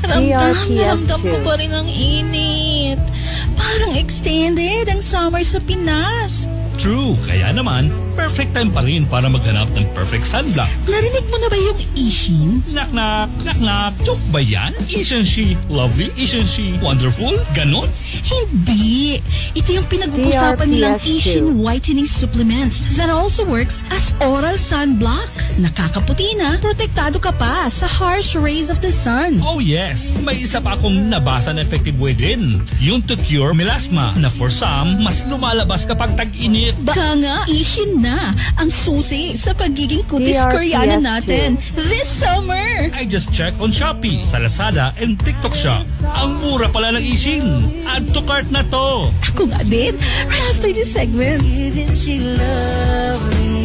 DRPS ko pa rin ang init. Parang extended ang summer sa Pinas. True, kaya naman, perfect time pa rin para maghanap ng perfect sunblock. Narinig mo na ba yung Ishin? Knock knock, knock knock. Joke ba yan? Isn't she lovely? Isn't she wonderful? Ganon? Hindi. Ito yung pinag-uusapan nilang DRPS Ishin Whitening supplements that also works as oral sunblock. Nakakaputi na, protektado ka pa sa harsh rays of the sun. Oh yes, may isa pa akong nabasa na effective way din. Yung to cure melasma na for some, mas lumalabas kapag tag-init. Baka nga, Ishin na ang susi sa pagiging kutis Koreana natin this summer. I just checked on Shopee, sa Lazada, and TikTok Shop. Ang mura pala ng Ishin. Add to cart na to. Ako nga din, right after this segment. Isn't she lovely?